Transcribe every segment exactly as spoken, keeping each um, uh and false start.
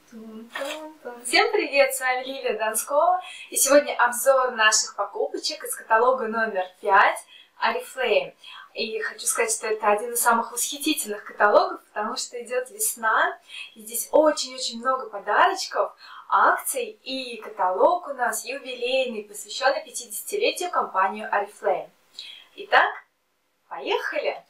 Всем привет, с вами Лилия Донскова, и сегодня обзор наших покупочек из каталога номер пять Oriflame. И хочу сказать, что это один из самых восхитительных каталогов, потому что идет весна, и здесь очень-очень много подарочков, акций, и каталог у нас юбилейный, посвященный пятидесятилетию компании Oriflame. Итак, поехали!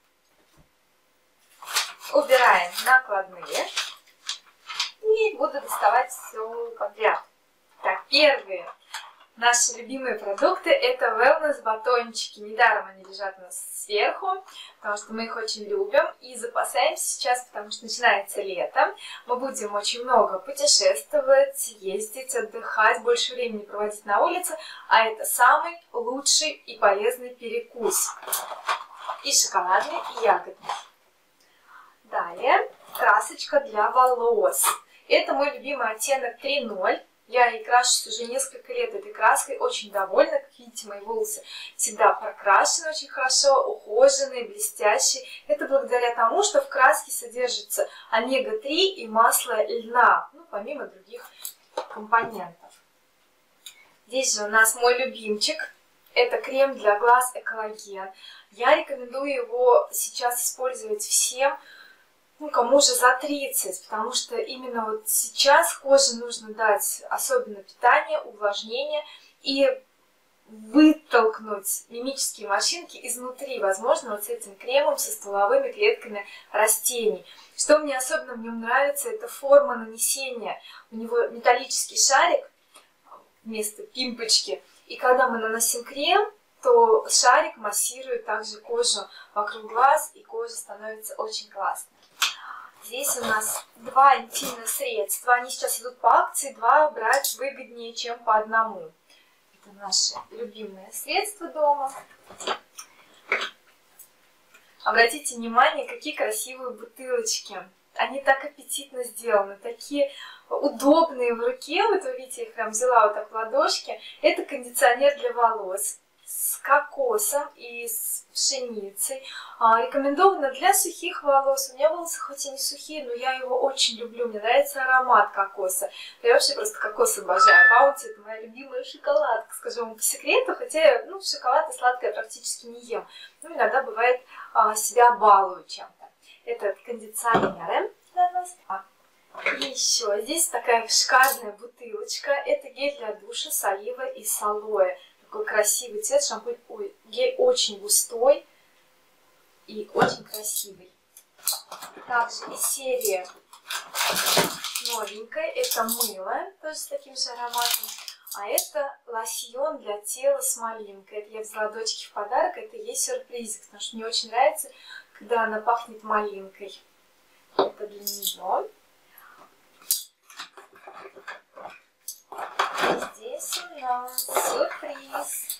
Убираем накладные. И буду доставать все подряд. Так, первые наши любимые продукты — это wellness батончики. Недаром они лежат у нас сверху, потому что мы их очень любим и запасаемся сейчас, потому что начинается лето. Мы будем очень много путешествовать, ездить, отдыхать, больше времени проводить на улице, а это самый лучший и полезный перекус. И шоколадный, и ягодный. Далее красочка для волос. Это мой любимый оттенок три ноль. Я ей крашусь уже несколько лет этой краской, очень довольна. Как видите, мои волосы всегда прокрашены очень хорошо, ухоженные, блестящие. Это благодаря тому, что в краске содержится омега три и масло льна, ну, помимо других компонентов. Здесь же у нас мой любимчик. Это крем для глаз Экологен. Я рекомендую его сейчас использовать всем, ну, кому уже за тридцать, потому что именно вот сейчас коже нужно дать особенно питание, увлажнение и вытолкнуть мимические морщинки изнутри, возможно, вот с этим кремом, со стволовыми клетками растений. Что мне особенно в нем нравится, это форма нанесения. У него металлический шарик вместо пимпочки, и когда мы наносим крем, то шарик массирует также кожу вокруг глаз, и кожа становится очень классной. Здесь у нас два интимных средства. Они сейчас идут по акции. Два брать выгоднее, чем по одному. Это наши любимые средства дома. Обратите внимание, какие красивые бутылочки. Они так аппетитно сделаны, такие удобные в руке. Вот вы видите, я их прям взяла вот так в ладошки. Это кондиционер для волос с кокосом и с пшеницей. А, рекомендовано для сухих волос. У меня волосы хоть и не сухие, но я его очень люблю. Мне нравится аромат кокоса. Я вообще просто кокос обожаю. Баунти — это моя любимая шоколадка, скажу вам по секрету. Хотя я, ну, шоколад и сладкое практически не ем. Ну, иногда бывает, а, себя балую чем-то. Это кондиционеры для нас. И еще здесь такая шикарная бутылочка. Это гель для душа с оливой и с алоэ. Такой красивый цвет, шампунь, ой, гель очень густой и очень красивый. Также из серии новенькая, это мыло, тоже с таким же ароматом. А это лосьон для тела с малинкой. Это я взяла дочке в подарок, это ей сюрпризик, потому что мне очень нравится, когда она пахнет малинкой. Это для нее. Здесь у нас сюрприз.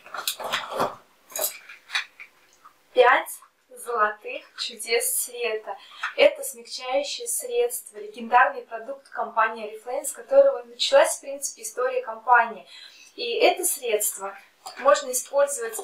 Пять золотых чудес света. Это смягчающее средство, легендарный продукт компании Oriflame, с которого началась, в принципе, история компании. И это средство можно использовать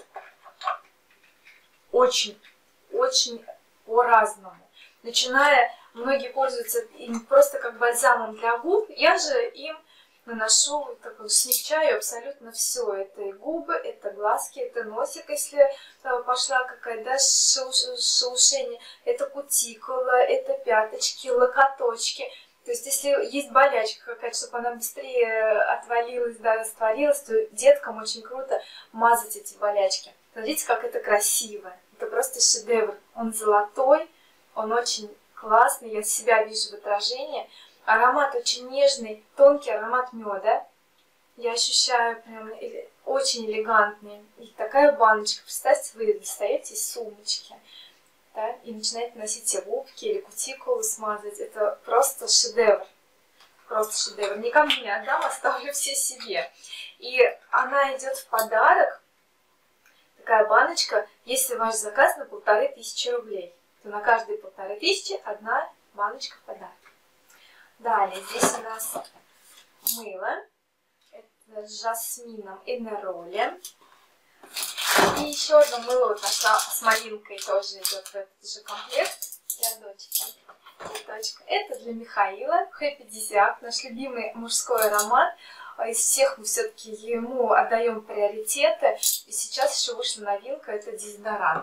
очень-очень по-разному. Начиная, многие пользуются им просто как бальзамом для губ. Я же им наношу, такой, смягчаю абсолютно все. Это и губы, это глазки, это носик, если пошла какая-то, да, шелушение, это кутикула, это пяточки, локоточки. То есть, если есть болячка какая-то, чтобы она быстрее отвалилась, да, растворилась, то деткам очень круто мазать эти болячки. Смотрите, как это красиво. Это просто шедевр. Он золотой, он очень классный, я себя вижу в отражении. Аромат очень нежный, тонкий аромат меда. Я ощущаю прям очень элегантный. И такая баночка. Представьте, вы достаете из сумочки, да, и начинаете носить себе губки или кутикулу смазать. Это просто шедевр. Просто шедевр. Никому не отдам, оставлю все себе. И она идет в подарок. Такая баночка, если ваш заказ на полторы тысячи рублей, то на каждые полторы тысячи одна баночка в подарок. Далее, здесь у нас мыло. Это с жасмином и неролем. И еще одно мыло вот нашла с малинкой, тоже идет в этот же комплект для дочки. цветочка. Это для Михаила, Happy Desiac, наш любимый мужской аромат. Из всех мы все-таки ему отдаем приоритеты. И сейчас еще вышла новинка, это дезодорант.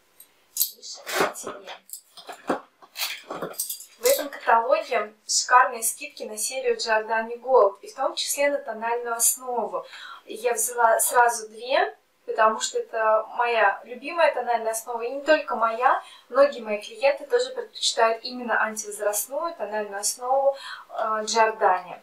В этом каталоге шикарные скидки на серию Giordani Gold, и в том числе на тональную основу. Я взяла сразу две, потому что это моя любимая тональная основа, и не только моя. Многие мои клиенты тоже предпочитают именно антивозрастную тональную основу Giordani.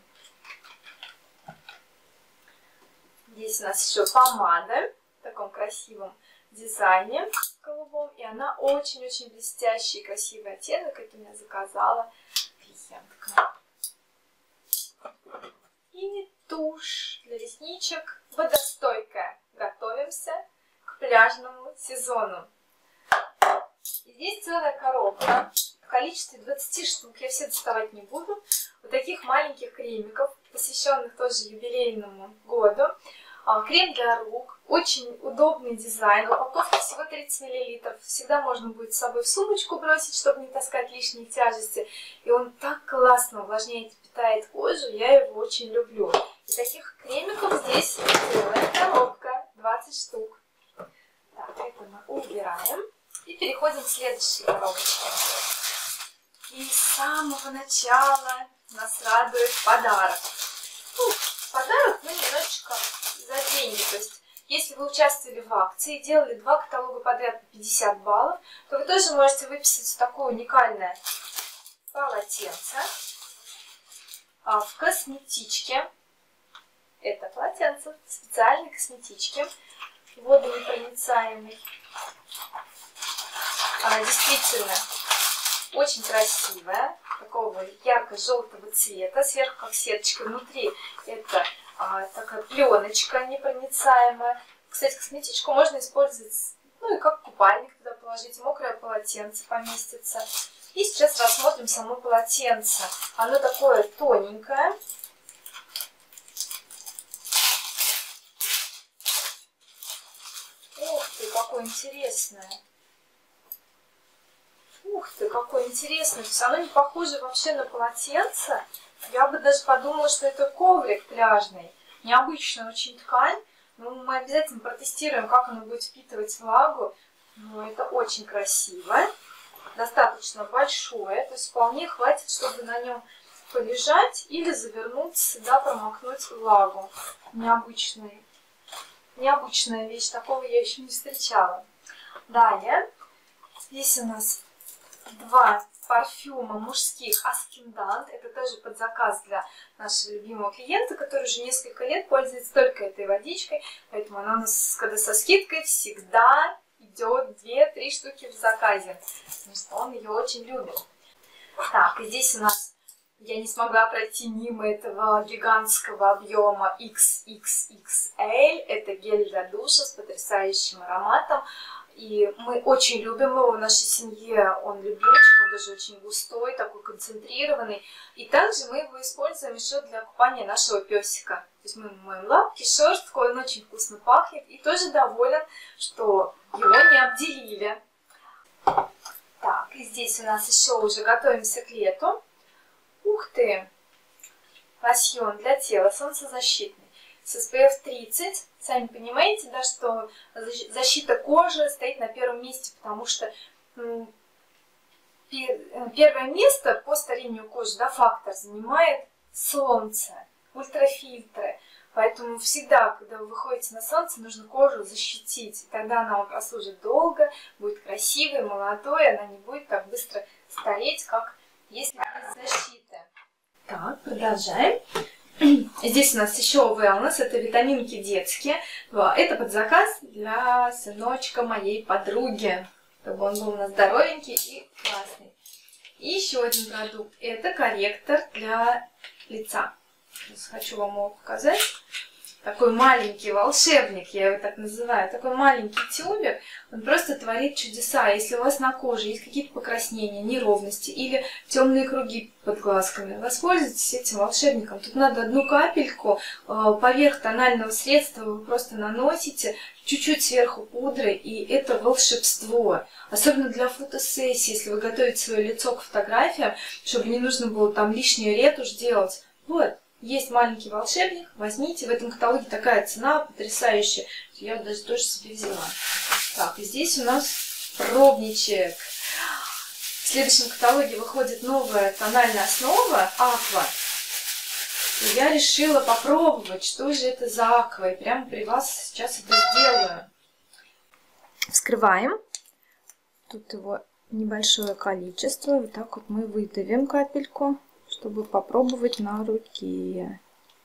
Здесь у нас еще помада в таком красивом дизайне голубом, и она очень-очень блестящий и красивый оттенок. Это меня заказала клиентка. И тушь для ресничек водостойкая. Готовимся к пляжному сезону. И здесь целая коробка в количестве двадцати штук. Я все доставать не буду. Вот таких маленьких кремиков, посвященных тоже юбилейному году. Крем для рук, очень удобный дизайн, упаковка всего тридцать миллилитров, всегда можно будет с собой в сумочку бросить, чтобы не таскать лишние тяжести, и он так классно увлажняет и питает кожу, я его очень люблю. И таких кремиков здесь целая коробка, двадцать штук. Так, это мы убираем и переходим к следующей коробочке. И с самого начала нас радует подарок. Ну, подарок мы немножечко за деньги, то есть если вы участвовали в акции, делали два каталога подряд по пятьдесят баллов, то вы тоже можете выписать такое уникальное полотенце а, в косметичке. Это полотенце в специальной косметичке, водонепроницаемый. Она действительно очень красивая, такого ярко-желтого цвета, сверху как сеточка, внутри это а, такая пленочка непроницаемая. Кстати, косметичку можно использовать, ну и как купальник туда положить, мокрое полотенце поместится. И сейчас рассмотрим само полотенце. Оно такое тоненькое. Ух ты, какое интересное! Ух ты, какое интересное! То есть оно не похоже вообще на полотенце. Я бы даже подумала, что это коврик пляжный. Необычная очень ткань. Но мы обязательно протестируем, как оно будет впитывать влагу. Но это очень красиво. Достаточно большое. То есть вполне хватит, чтобы на нем полежать или завернуться, да, промокнуть влагу. Необычная. Необычная вещь. Такого я еще не встречала. Далее. Здесь у нас два парфюма мужских Аскиндант. Это тоже под заказ для нашего любимого клиента, который уже несколько лет пользуется только этой водичкой. Поэтому она у нас, когда со скидкой, всегда идет две-три штуки в заказе. Потому что он ее очень любит. Так, и здесь у нас я не смогла пройти мимо этого гигантского объема икс икс икс эль. Это гель для душа с потрясающим ароматом. И мы очень любим его в нашей семье, он любимчик, он даже очень густой, такой концентрированный. И также мы его используем еще для купания нашего песика. То есть мы моем лапки, шерстку, он очень вкусно пахнет и тоже доволен, что его не обделили. Так, и здесь у нас еще уже готовимся к лету. Ух ты! Лосьон для тела, солнцезащитный. С эс пэ эф тридцать. Сами понимаете, да, что защита кожи стоит на первом месте, потому что первое место по старению кожи, да, фактор занимает солнце, ультрафильтры. Поэтому всегда, когда вы выходите на солнце, нужно кожу защитить. И тогда она вам прослужит долго, будет красивой, молодой, она не будет так быстро стареть, как если без защиты. Так, продолжаем. Здесь у нас еще wellness, это витаминки детские. Это под заказ для сыночка моей подруги, чтобы он был у нас здоровенький и классный. И еще один продукт, это корректор для лица. Сейчас хочу вам его показать. такой маленький волшебник, я его так называю, такой маленький тюбик, он просто творит чудеса. Если у вас на коже есть какие-то покраснения, неровности или темные круги под глазками, воспользуйтесь этим волшебником. Тут надо одну капельку поверх тонального средства, вы просто наносите, чуть-чуть сверху пудры, и это волшебство. Особенно для фотосессии, если вы готовите свое лицо к фотографиям, чтобы не нужно было там лишнюю ретушь делать. Вот. Есть маленький волшебник, возьмите. В этом каталоге такая цена потрясающая. Я даже тоже себе взяла. Так, и здесь у нас пробничек. В следующем каталоге выходит новая тональная основа Аква. И я решила попробовать, что же это за Аква. И прямо при вас сейчас это сделаю. Вскрываем. Тут его небольшое количество. Вот так вот мы выдавим капельку, чтобы попробовать на руке.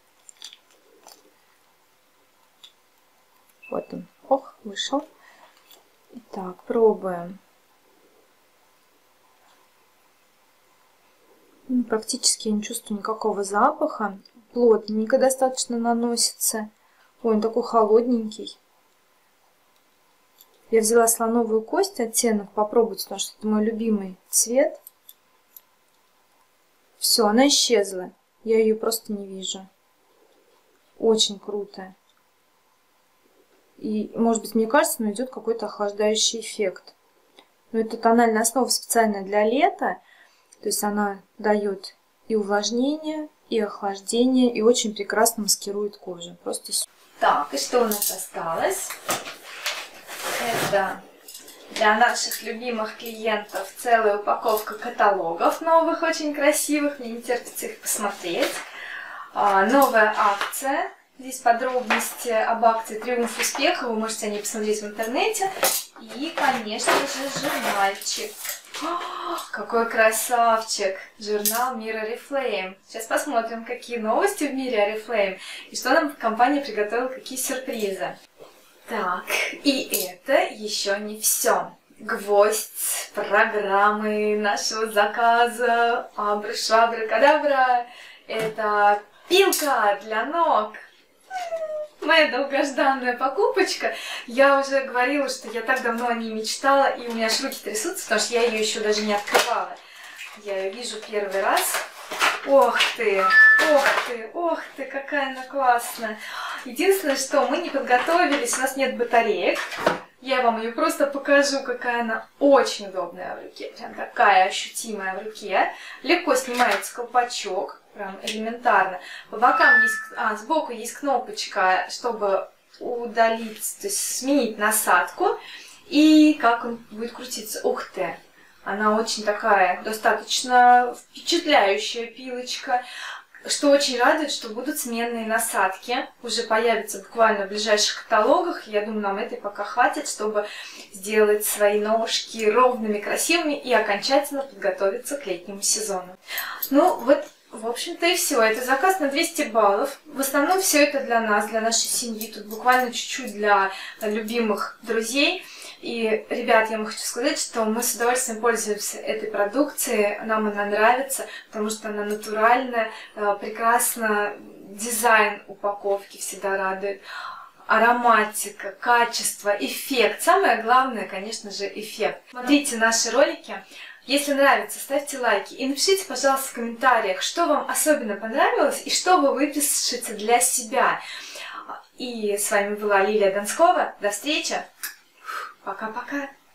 Вот он. Ох, вышел. Итак, пробуем. Ну, практически я не чувствую никакого запаха. Плотненько достаточно наносится. Ой, он такой холодненький. Я взяла слоновую кость, оттенок попробовать, потому что это мой любимый цвет. Все, она исчезла. Я ее просто не вижу. Очень круто. И, может быть, мне кажется, но идет какой-то охлаждающий эффект. Но это тональная основа специальная для лета. То есть она дает и увлажнение, и охлаждение, и очень прекрасно маскирует кожу. Просто супер. Так, и что у нас осталось? Это для наших любимых клиентов целая упаковка каталогов новых, очень красивых. Мне не терпится их посмотреть. А, новая акция. Здесь подробности об акции «Триумф успеха». Вы можете о ней посмотреть в интернете. И, конечно же, журнальчик. О, какой красавчик! Журнал Мир Oriflame. Сейчас посмотрим, какие новости в мире Oriflame. И что нам компания приготовила, какие сюрпризы. Так, и это еще не все. Гвоздь программы нашего заказа Абра-шабра-кадабра. Это пилка для ног. Моя долгожданная покупочка. Я уже говорила, что я так давно о ней мечтала, и у меня аж руки трясутся, потому что я ее еще даже не открывала. Я ее вижу первый раз. Ох ты, ох ты, ох ты, какая она классная. Единственное, что мы не подготовились, у нас нет батареек. Я вам ее просто покажу, какая она очень удобная в руке. Прям такая ощутимая в руке. Легко снимается колпачок. Прям элементарно. По бокам есть, а, сбоку есть кнопочка, чтобы удалить, то есть сменить насадку. И как он будет крутиться. Ух ты! Она очень такая, достаточно впечатляющая пилочка. Что очень радует, что будут сменные насадки. Уже появятся буквально в ближайших каталогах. Я думаю, нам этой пока хватит, чтобы сделать свои ножки ровными, красивыми и окончательно подготовиться к летнему сезону. Ну, вот, в общем-то, и все. Это заказ на двести баллов. В основном все это для нас, для нашей семьи. Тут буквально чуть-чуть для любимых друзей. И, ребят, я вам хочу сказать, что мы с удовольствием пользуемся этой продукцией, нам она нравится, потому что она натуральная, прекрасно, дизайн упаковки всегда радует, ароматика, качество, эффект. Самое главное, конечно же, эффект. Смотрите наши ролики. Если нравится, ставьте лайки и напишите, пожалуйста, в комментариях, что вам особенно понравилось и что вы выпишете для себя. И с вами была Лилия Донскова. До встречи! Пока-пока!